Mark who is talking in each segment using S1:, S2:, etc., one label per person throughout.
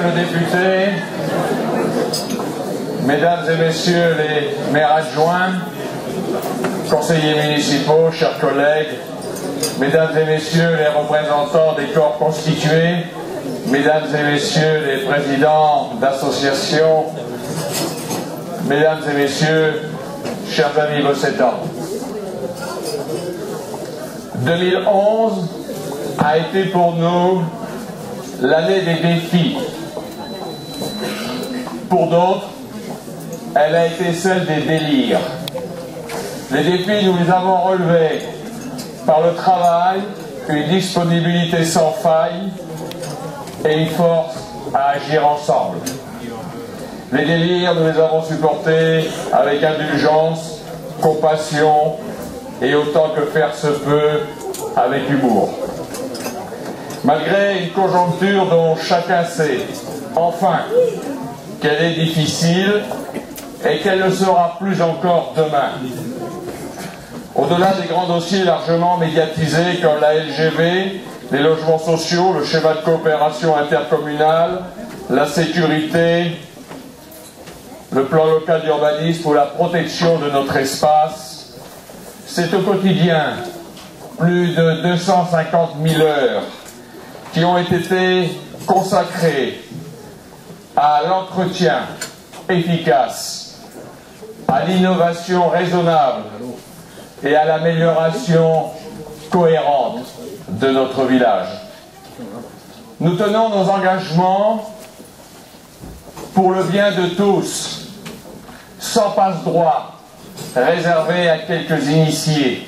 S1: le député, mesdames et messieurs les maires adjoints, conseillers municipaux, chers collègues, mesdames et messieurs les représentants des corps constitués, mesdames et messieurs les présidents d'associations, mesdames et messieurs, chers amis bossétans. 2011 a été pour nous l'année des défis. Pour d'autres, elle a été celle des délires. Les défis, nous les avons relevés par le travail, une disponibilité sans faille et une force à agir ensemble. Les délires, nous les avons supportés avec indulgence, compassion et autant que faire se peut, avec humour. Malgré une conjoncture dont chacun sait, enfin, qu'elle est difficile et qu'elle le sera plus encore demain. Au-delà des grands dossiers largement médiatisés comme la LGV, les logements sociaux, le schéma de coopération intercommunale, la sécurité, le plan local d'urbanisme ou la protection de notre espace, c'est au quotidien plus de 250 000 heures qui ont été consacrées à l'entretien efficace, à l'innovation raisonnable et à l'amélioration cohérente de notre village. Nous tenons nos engagements pour le bien de tous, sans passe-droit réservé à quelques initiés,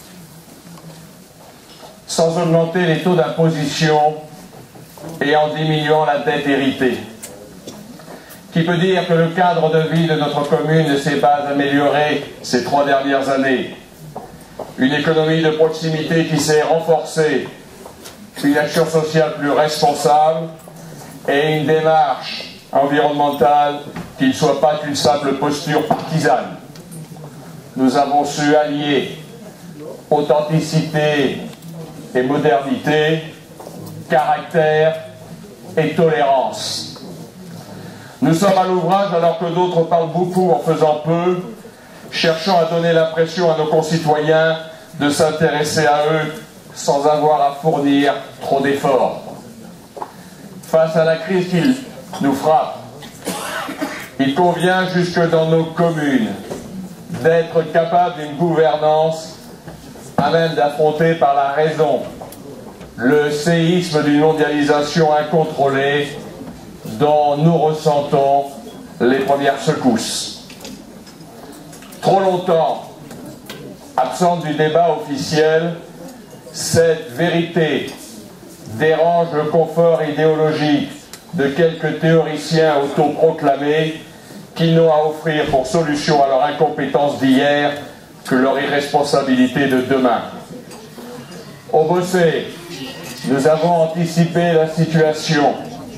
S1: sans augmenter les taux d'imposition et en diminuant la dette héritée. Qui peut dire que le cadre de vie de notre commune ne s'est pas amélioré ces 3 dernières années? Une économie de proximité qui s'est renforcée, une action sociale plus responsable et une démarche environnementale qui ne soit pas qu'une simple posture partisane. Nous avons su allier authenticité et modernité, caractère et tolérance. Nous sommes à l'ouvrage alors que d'autres parlent beaucoup en faisant peu, cherchant à donner l'impression à nos concitoyens de s'intéresser à eux sans avoir à fournir trop d'efforts. Face à la crise qui nous frappe, il convient jusque dans nos communes d'être capable d'une gouvernance à même d'affronter par la raison le séisme d'une mondialisation incontrôlée dont nous ressentons les premières secousses. Trop longtemps, absente du débat officiel, cette vérité dérange le confort idéologique de quelques théoriciens autoproclamés qui n'ont à offrir pour solution à leur incompétence d'hier que leur irresponsabilité de demain. Au Bossé, nous avons anticipé la situation.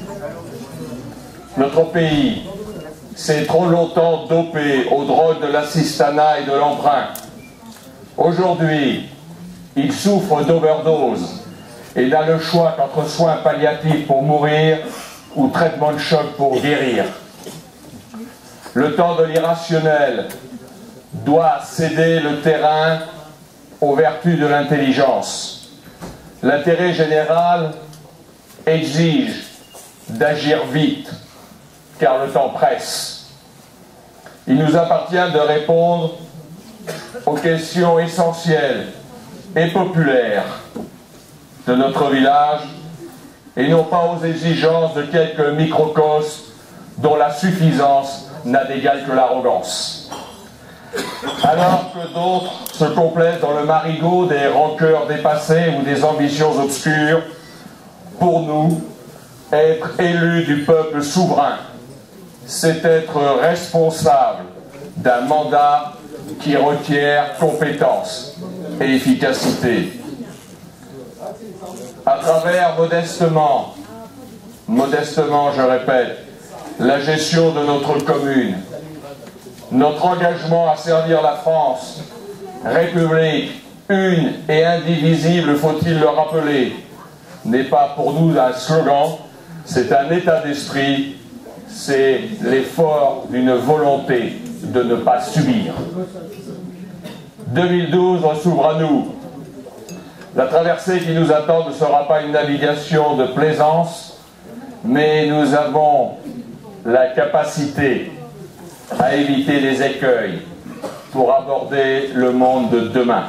S1: Notre pays s'est trop longtemps dopé aux drogues de l'assistanat et de l'emprunt. Aujourd'hui, il souffre d'overdose et n'a le choix qu'entre soins palliatifs pour mourir ou traitement de choc pour guérir. Le temps de l'irrationnel doit céder le terrain aux vertus de l'intelligence. L'intérêt général exige d'agir vite, car le temps presse. Il nous appartient de répondre aux questions essentielles et populaires de notre village et non pas aux exigences de quelques microcosmes dont la suffisance n'a d'égal que l'arrogance. Alors que d'autres se complaisent dans le marigot des rancœurs dépassées ou des ambitions obscures, pour nous, être élu du peuple souverain, c'est être responsable d'un mandat qui requiert compétence et efficacité. À travers modestement je répète, la gestion de notre commune, notre engagement à servir la France, République une et indivisible, faut-il le rappeler, n'est pas pour nous un slogan, C'est un état d'esprit, c'est l'effort d'une volonté de ne pas subir. 2012 s'ouvre à nous. La traversée qui nous attend ne sera pas une navigation de plaisance, mais nous avons la capacité à éviter les écueils pour aborder le monde de demain.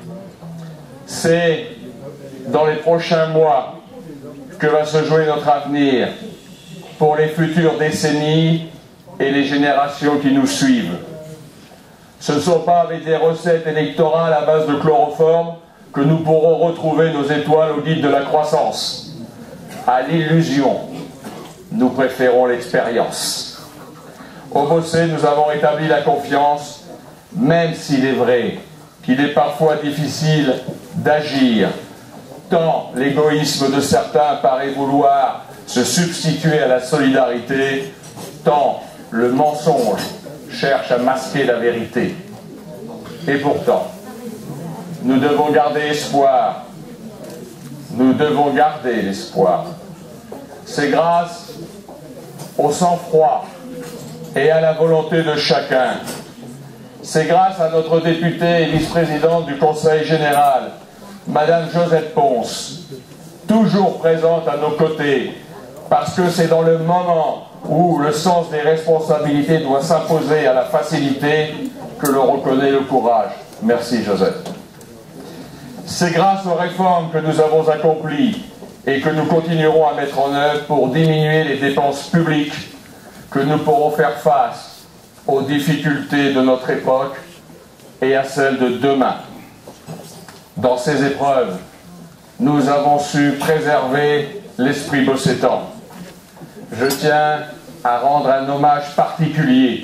S1: C'est dans les prochains mois que va se jouer notre avenir pour les futures décennies et les générations qui nous suivent. Ce ne sont pas avec des recettes électorales à base de chloroforme que nous pourrons retrouver nos étoiles au guide de la croissance. À l'illusion, nous préférons l'expérience. Au Bossé, nous avons rétabli la confiance, même s'il est vrai qu'il est parfois difficile d'agir, tant l'égoïsme de certains paraît vouloir se substituer à la solidarité, tant le mensonge cherche à masquer la vérité. Et pourtant, nous devons garder espoir. Nous devons garder l'espoir. C'est grâce au sang-froid et à la volonté de chacun. C'est grâce à notre députée et vice-présidente du Conseil général, Madame Josette Ponce, toujours présente à nos côtés, parce que c'est dans le moment où le sens des responsabilités doit s'imposer à la facilité que l'on reconnaît le courage. Merci Josette. C'est grâce aux réformes que nous avons accomplies et que nous continuerons à mettre en œuvre pour diminuer les dépenses publiques que nous pourrons faire face aux difficultés de notre époque et à celles de demain. Dans ces épreuves, nous avons su préserver l'esprit bossétan. Je tiens à rendre un hommage particulier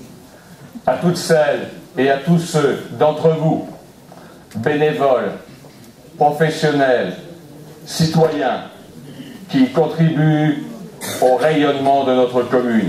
S1: à toutes celles et à tous ceux d'entre vous, bénévoles, professionnels, citoyens, qui contribuent au rayonnement de notre commune.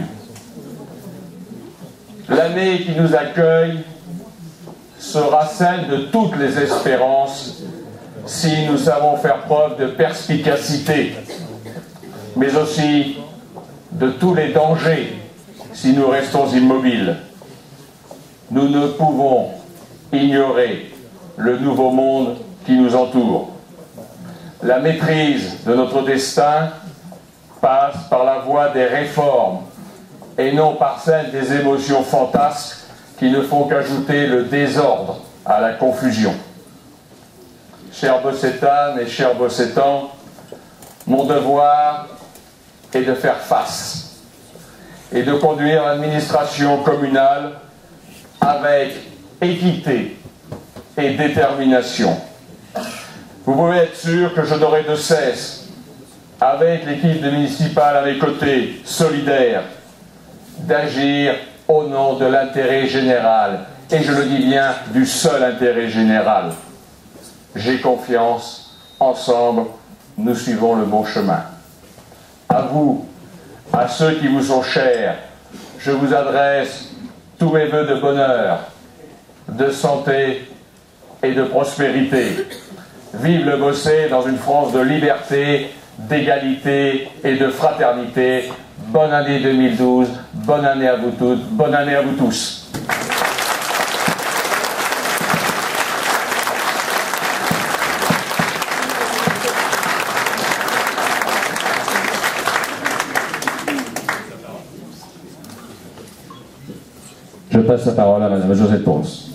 S1: L'année qui nous accueille sera celle de toutes les espérances si nous savons faire preuve de perspicacité, mais aussi de tous les dangers si nous restons immobiles. Nous ne pouvons ignorer le nouveau monde qui nous entoure. La maîtrise de notre destin passe par la voie des réformes et non par celle des émotions fantasques qui ne font qu'ajouter le désordre à la confusion. Chers Bossétanes et chers Bossétans, mon devoir est de faire face et de conduire l'administration communale avec équité et détermination. Vous pouvez être sûr que je n'aurai de cesse, avec l'équipe municipale à mes côtés, solidaire, d'agir au nom de l'intérêt général, et je le dis bien, du seul intérêt général. J'ai confiance, ensemble, nous suivons le bon chemin. À vous, à ceux qui vous sont chers, je vous adresse tous mes vœux de bonheur, de santé et de prospérité. Vive le Bossé dans une France de liberté, d'égalité et de fraternité. Bonne année 2012, bonne année à vous toutes, bonne année à vous tous. Je passe la parole à Madame Josette Ponce.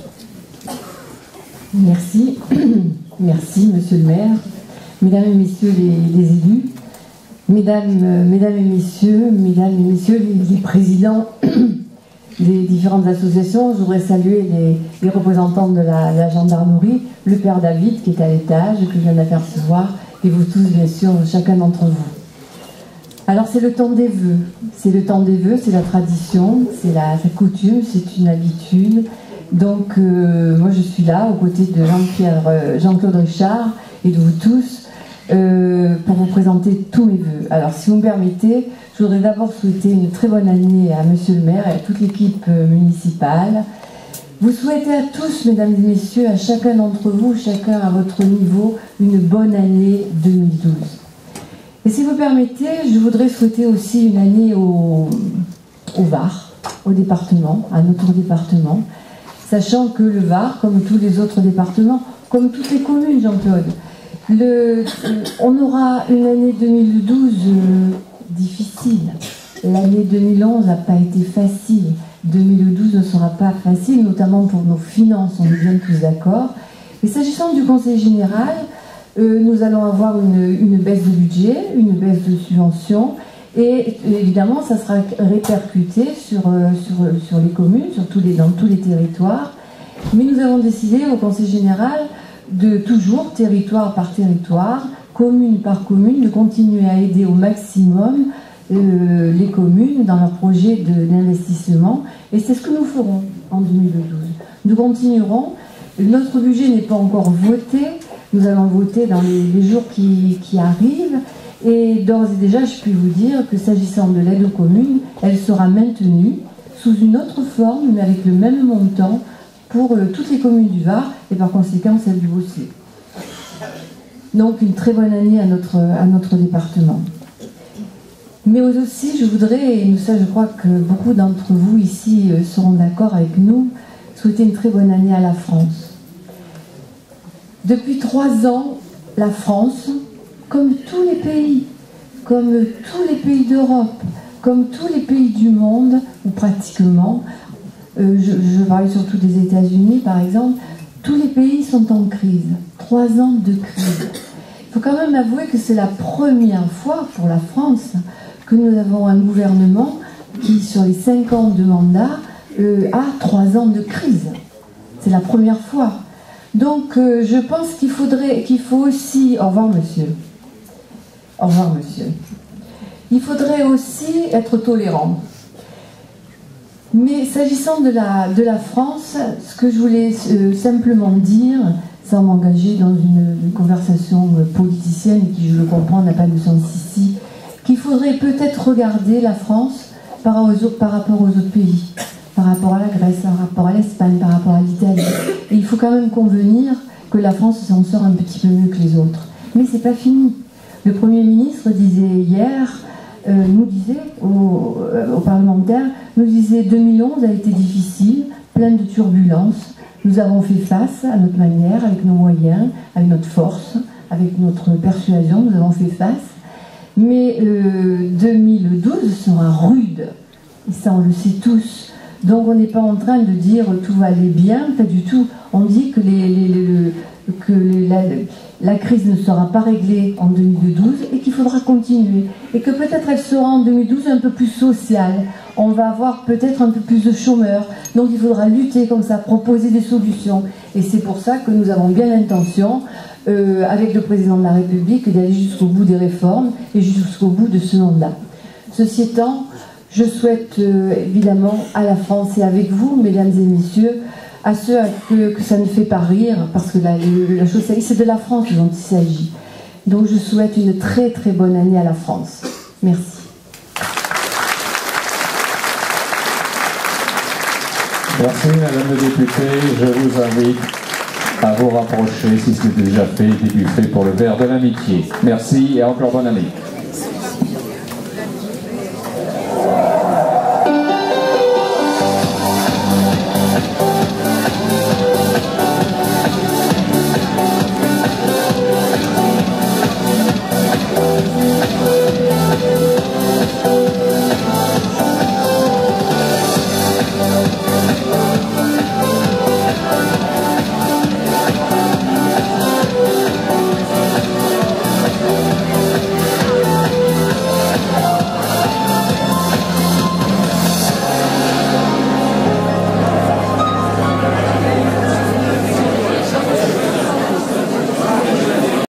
S2: Merci. Merci, Monsieur le maire, Mesdames et Messieurs les élus, Mesdames et Messieurs les présidents des différentes associations. Je voudrais saluer les représentants de la gendarmerie, le père David qui est à l'étage, que je viens d'apercevoir, et vous tous, bien sûr, chacun d'entre vous. Alors c'est le temps des vœux, c'est la tradition, c'est la coutume, c'est une habitude. Donc moi je suis là aux côtés de Jean-Claude Richard et de vous tous pour vous présenter tous mes vœux. Alors si vous me permettez, je voudrais d'abord souhaiter une très bonne année à Monsieur le maire et à toute l'équipe municipale. Vous souhaitez à tous, mesdames et messieurs, à chacun d'entre vous, chacun à votre niveau, une bonne année 2012. Et si vous permettez, je voudrais souhaiter aussi une année au Var, au département, à notre département, sachant que le Var, comme tous les autres départements, comme toutes les communes, Jean-Claude, on aura une année 2012 difficile. L'année 2011 n'a pas été facile. 2012 ne sera pas facile, notamment pour nos finances, on est bien tous d'accord. Et s'agissant du Conseil général, nous allons avoir une baisse de budget, une baisse de subvention, et évidemment, ça sera répercuté sur les communes, dans tous les territoires. Mais nous avons décidé au Conseil général de toujours, territoire par territoire, commune par commune, de continuer à aider au maximum les communes dans leurs projets d'investissement. Et c'est ce que nous ferons en 2012. Nous continuerons. Notre budget n'est pas encore voté. Nous allons voter dans les jours qui arrivent. Et d'ores et déjà, je puis vous dire que s'agissant de l'aide aux communes, elle sera maintenue sous une autre forme, mais avec le même montant pour toutes les communes du Var et par conséquent celle du Beaussais. Donc une très bonne année à notre département. Mais aussi, je voudrais, et ça je crois que beaucoup d'entre vous ici seront d'accord avec nous, souhaiter une très bonne année à la France. Depuis 3 ans, la France, comme tous les pays d'Europe, comme tous les pays du monde, ou pratiquement, je parlais surtout des États-Unis par exemple, tous les pays sont en crise. 3 ans de crise. Il faut quand même avouer que c'est la première fois pour la France que nous avons un gouvernement qui, sur les 5 ans de mandat, a 3 ans de crise. C'est la première fois. Donc, je pense qu'il faut aussi... Au revoir, monsieur. Au revoir, monsieur. Il faudrait aussi être tolérant. Mais s'agissant de la France, ce que je voulais simplement dire, sans m'engager dans une conversation politicienne qui, je le comprends, n'a pas de sens ici, qu'il faudrait peut-être regarder la France par rapport aux autres pays, par rapport à la Grèce, par rapport à l'Espagne, par rapport à l'Italie. Et il faut quand même convenir que la France s'en sort un petit peu mieux que les autres. Mais c'est pas fini. Le Premier ministre disait hier, nous disait aux parlementaires, nous disait 2011 a été difficile, plein de turbulences. Nous avons fait face à notre manière, avec nos moyens, avec notre force, avec notre persuasion, nous avons fait face. Mais 2012 sera rude, et ça on le sait tous. Donc on n'est pas en train de dire tout va aller bien, pas du tout. On dit que la crise ne sera pas réglée en 2012 et qu'il faudra continuer. Et que peut-être elle sera en 2012 un peu plus sociale. On va avoir peut-être un peu plus de chômeurs. Donc il faudra lutter comme ça, proposer des solutions. Et c'est pour ça que nous avons bien l'intention, avec le président de la République, d'aller jusqu'au bout des réformes et jusqu'au bout de ce mandat. Ceci étant, je souhaite évidemment à la France et avec vous, mesdames et messieurs, à ceux que ça ne fait pas rire, parce que la chose, c'est de la France dont il s'agit. Donc je souhaite une très très bonne année à la France. Merci.
S1: Merci Madame la députée. Je vous invite à vous rapprocher, si ce n'est déjà fait, des buffets pour le verre de l'amitié. Merci et encore bonne année.